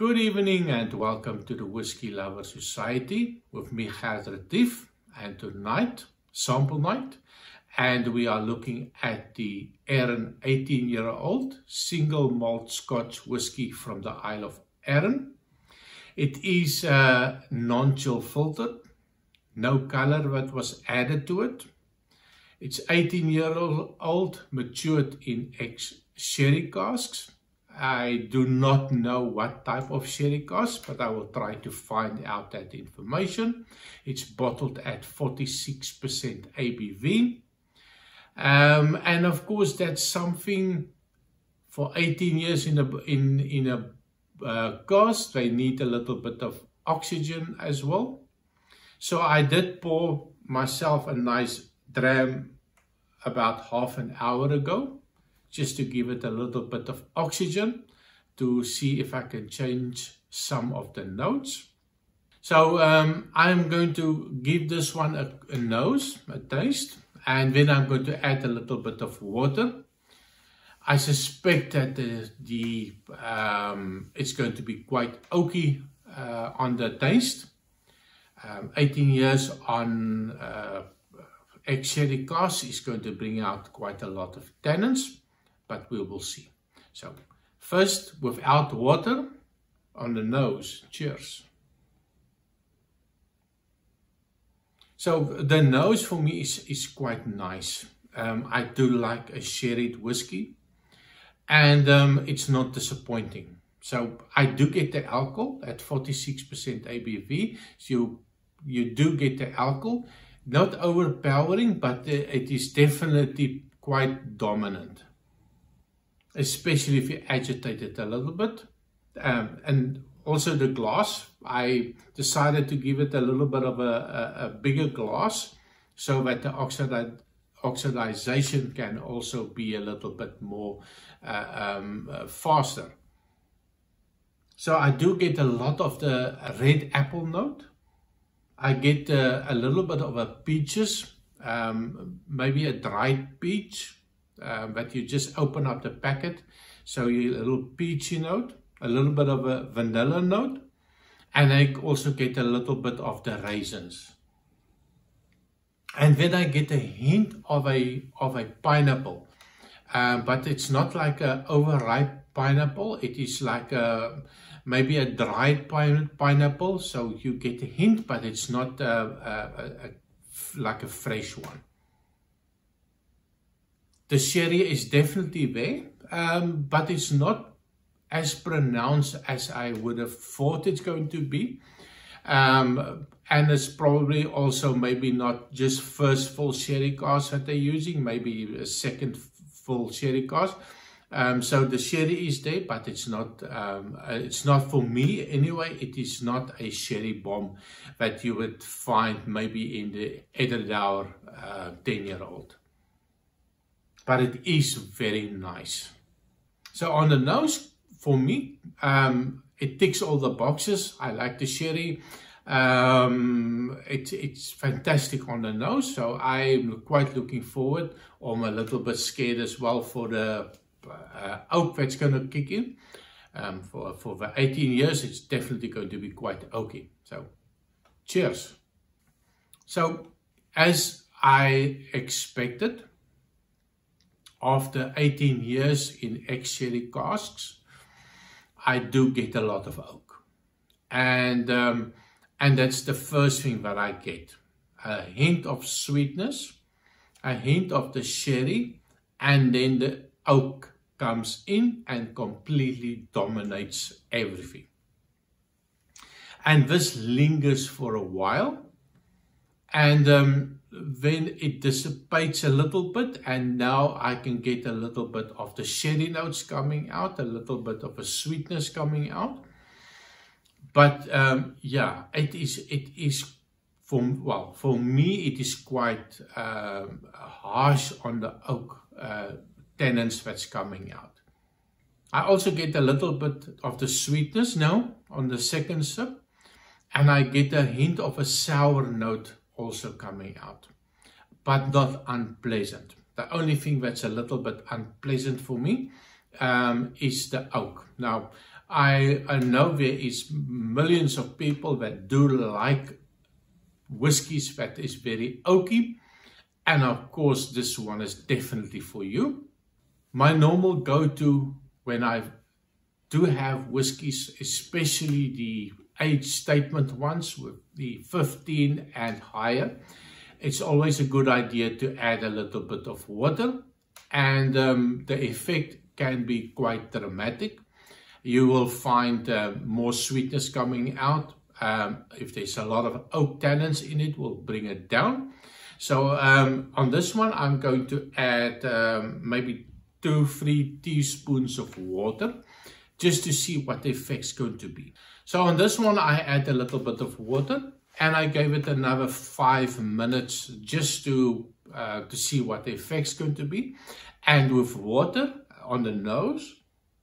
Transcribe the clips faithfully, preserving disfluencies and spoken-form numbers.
Good evening and welcome to the Whiskey Lover Society with me, Gert Retief, and tonight, sample night, and we are looking at the Arran eighteen year old single malt Scotch whiskey from the Isle of Arran. It is uh, non-chill filtered, no color that was added to it. It's eighteen year old, matured in ex-sherry casks. I do not know what type of sherry cask, but I will try to find out that information. It's bottled at forty-six percent A B V. Um, and of course, that's something for eighteen years in a, in, in a uh, cask. They need a little bit of oxygen as well. So I did pour myself a nice dram about half an hour ago, just to give it a little bit of oxygen to see if I can change some of the notes. So um, I'm going to give this one a, a nose, a taste, and then I'm going to add a little bit of water. I suspect that the, the um, it's going to be quite oaky uh, on the taste. Um, eighteen years on uh, ex-sherry cask is going to bring out quite a lot of tannins, but we will see. So first, without water, on the nose. Cheers. So the nose for me is, is quite nice. Um, I do like a sherried whiskey, and um, it's not disappointing. So I do get the alcohol at forty-six percent A B V. So you, you do get the alcohol, not overpowering, but it is definitely quite dominant, especially if you agitate it a little bit. Um, and also the glass, I decided to give it a little bit of a, a, a bigger glass so that the oxidi oxidization can also be a little bit more uh, um, uh, faster. So I do get a lot of the red apple note. I get uh, a little bit of a peaches, um, maybe a dried peach. Um, but you just open up the packet, so you a little peachy note, a little bit of a vanilla note, and I also get a little bit of the raisins. And then I get a hint of a of a pineapple, um, but it's not like a overripe pineapple. It is like a maybe a dried pine, pineapple, so you get a hint, but it's not a, a, a, a, like a fresh one. The sherry is definitely there, um, but it's not as pronounced as I would have thought it's going to be. Um, and it's probably also maybe not just first full sherry cask that they're using, maybe a second full sherry cask. Um, so the sherry is there, but it's not, um, it's not for me anyway, it is not a sherry bomb that you would find maybe in the Edderdour uh, ten year old. But it is very nice. So on the nose, for me, um, it ticks all the boxes. I like the sherry. Um, it, it's fantastic on the nose. So I'm quite looking forward. I'm a little bit scared as well for the uh, oak that's going to kick in. Um, for, for the eighteen years, it's definitely going to be quite oaky. So cheers. So as I expected, after eighteen years in ex-sherry casks, I do get a lot of oak. And, um, and that's the first thing that I get. A hint of sweetness, a hint of the sherry, and then the oak comes in and completely dominates everything. And this lingers for a while. And um, then it dissipates a little bit, and now I can get a little bit of the sherry notes coming out, a little bit of a sweetness coming out. But um, yeah, it is, it is for, well, for me, it is quite um, harsh on the oak uh, tannins that's coming out. I also get a little bit of the sweetness now on the second sip, and I get a hint of a sour note also coming out, but not unpleasant. The only thing that's a little bit unpleasant for me um, is the oak. Now, I, I know there is millions of people that do like whiskies that is very oaky. And of course, this one is definitely for you. My normal go-to when I do have whiskies, especially the age statement ones with the fifteen and higher, it's always a good idea to add a little bit of water, and um, the effect can be quite dramatic. You will find uh, more sweetness coming out. Um, if there's a lot of oak tannins in it, we'll bring it down. So um, on this one, I'm going to add um, maybe two, three teaspoons of water, just to see what the effect's going to be. So on this one, I add a little bit of water, and I gave it another five minutes just to, uh, to see what the effect's going to be. And with water on the nose,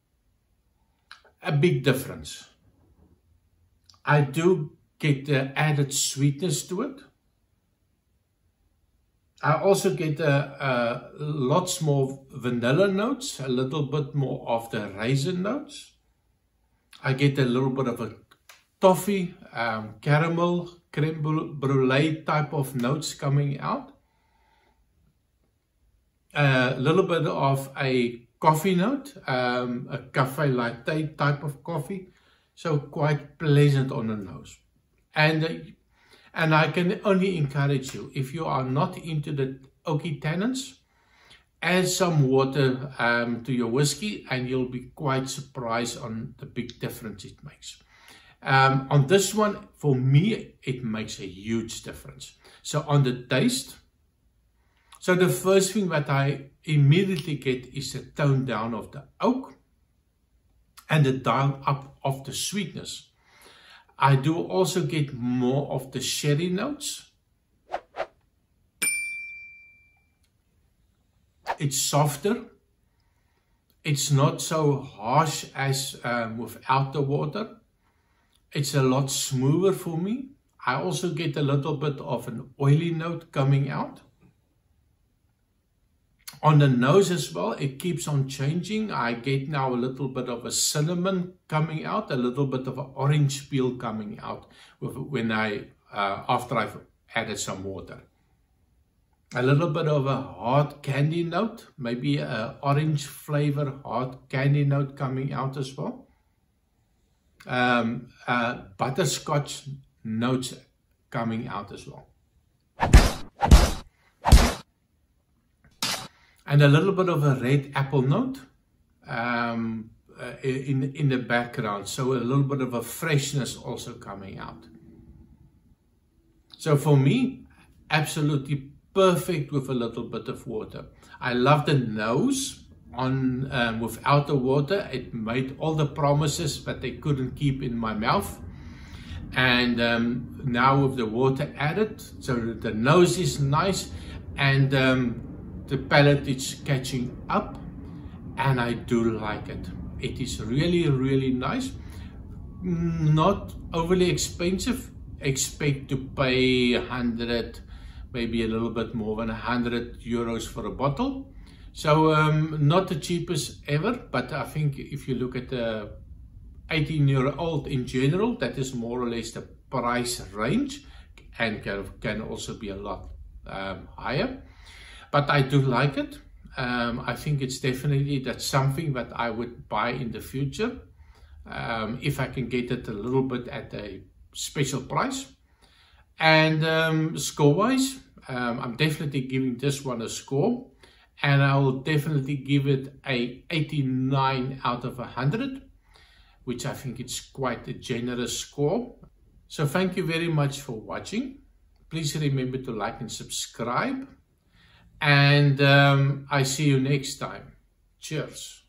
a big difference. I do get the added sweetness to it. I also get a, a lots more vanilla notes, a little bit more of the raisin notes. I get a little bit of a toffee, um, caramel, creme brulee type of notes coming out. A little bit of a coffee note, um, a cafe latte type of coffee. So quite pleasant on the nose. And uh, And I can only encourage you, if you are not into the oaky tannins, add some water um, to your whiskey and you'll be quite surprised on the big difference it makes. Um, on this one, for me, it makes a huge difference. So on the taste, so the first thing that I immediately get is the tone down of the oak and the dial up of the sweetness. I do also get more of the sherry notes. It's softer. It's not so harsh as um, without the water. It's a lot smoother for me. I also get a little bit of an oily note coming out. On the nose as well, it keeps on changing. I get now a little bit of a cinnamon coming out, a little bit of an orange peel coming out with, when I, uh, after I've added some water. A little bit of a hard candy note, maybe an orange flavor hard candy note coming out as well. Um, uh, butterscotch notes coming out as well. And a little bit of a red apple note um, uh, in, in the background. So a little bit of a freshness also coming out. So for me, absolutely perfect with a little bit of water. I love the nose on um, without the water. It made all the promises that they couldn't keep in my mouth. And um, now with the water added, so that the nose is nice and um, the palate is catching up, and I do like it. It is really, really nice. Not overly expensive. Expect to pay a hundred, maybe a little bit more than a hundred euros for a bottle. So um, not the cheapest ever, but I think if you look at the eighteen year old in general, that is more or less the price range, and can, can also be a lot um, higher. But I do like it. Um, I think it's definitely that's something that I would buy in the future. Um, if I can get it a little bit at a special price. And um, score-wise, um, I'm definitely giving this one a score. And I will definitely give it a eighty-nine out of one hundred, which I think it's quite a generous score. So thank you very much for watching. Please remember to like and subscribe. And um, I see you next time. Cheers.